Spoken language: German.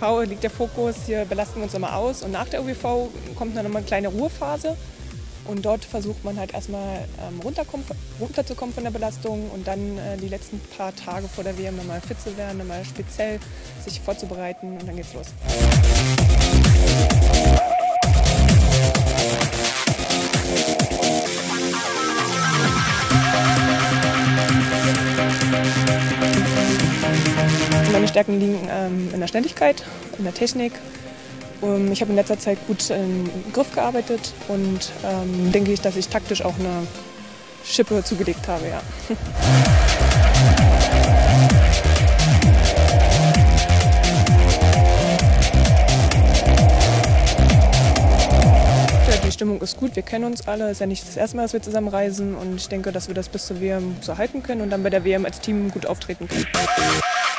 OWV liegt der Fokus, hier belasten wir uns immer aus und nach der OWV kommt dann nochmal eine kleine Ruhephase und dort versucht man halt erstmal runterzukommen von der Belastung und dann die letzten paar Tage vor der WM nochmal fit zu werden, nochmal speziell sich vorzubereiten und dann geht's los. Meine Stärken liegen in der Schnelligkeit, in der Technik. Ich habe in letzter Zeit gut im Griff gearbeitet und denke ich, dass ich taktisch auch eine Schippe zugelegt habe. Ja. Die Stimmung ist gut, wir kennen uns alle. Es ist ja nicht das erste Mal, dass wir zusammen reisen und ich denke, dass wir das bis zur WM so halten können und dann bei der WM als Team gut auftreten können.